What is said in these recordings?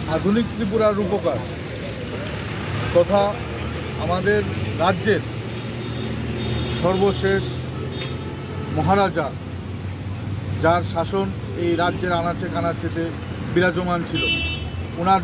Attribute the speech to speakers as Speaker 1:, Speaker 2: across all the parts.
Speaker 1: আধুনিক ত্রিপুরার রূপকার তথা আমাদের রাজ্যের সর্বশেষ মহারাজা, যার শাসন এই রাজ্যের আনাচে কানাচেতে বিরাজমান ছিল, ওনার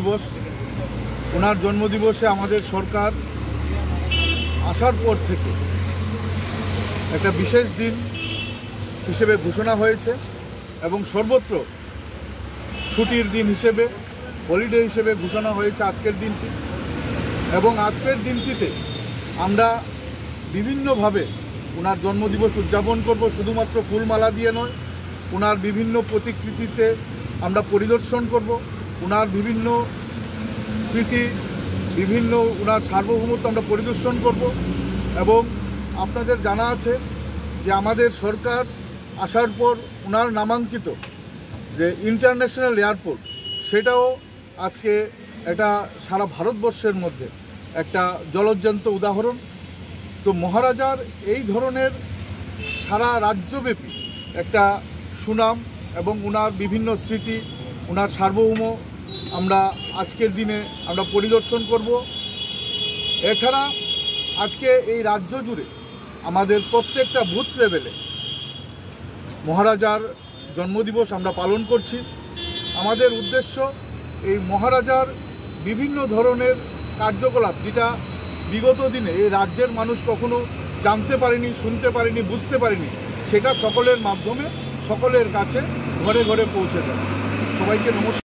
Speaker 1: জন্মদিবসে আমাদের সরকার আসার পর থেকে একটা বিশেষ দিন হিসেবে ঘোষণা হয়েছে এবং সর্বত্র ছুটির দিন হিসেবে, হলিডে হিসেবে ঘোষণা হয়েছে আজকের দিনটি। এবং আজকের দিনটিতে আমরা বিভিন্নভাবে ওনার জন্মদিবস উদযাপন করব, শুধুমাত্র ফুলমালা দিয়ে নয়, ওনার বিভিন্ন প্রতিকৃতিতে আমরা পরিদর্শন করব, ওনার বিভিন্ন স্মৃতি, ওনার সার্বভৌমত্ব আমরা পরিদর্শন করব। এবং আপনাদের জানা আছে যে আমাদের সরকার আসার পর ওনার নামাঙ্কিত যে ইন্টারন্যাশনাল এয়ারপোর্ট, সেটাও আজকে এটা সারা ভারতবর্ষের মধ্যে একটা জলজ্যান্ত উদাহরণ। তো মহারাজার এই ধরনের সারা রাজ্যব্যাপী একটা সুনাম এবং ওনার বিভিন্ন স্মৃতি, ওনার সার্বভৌম আমরা আজকের দিনে আমরা পরিদর্শন করব। এছাড়া আজকে এই রাজ্য জুড়ে আমাদের প্রত্যেকটা বুথ লেভেলে মহারাজার জন্মদিবস আমরা পালন করছি। আমাদের উদ্দেশ্য এই মহারাজার বিভিন্ন ধরনের কার্যকলাপ, যেটা বিগত দিনে এই রাজ্যের মানুষ কখনো জানতে পারেনি, শুনতে পারেনি, বুঝতে পারেনি, সেটা সকলের মাধ্যমে সকলের কাছে ঘরে ঘরে পৌঁছে দেয়। সবাইকে নমস্কার।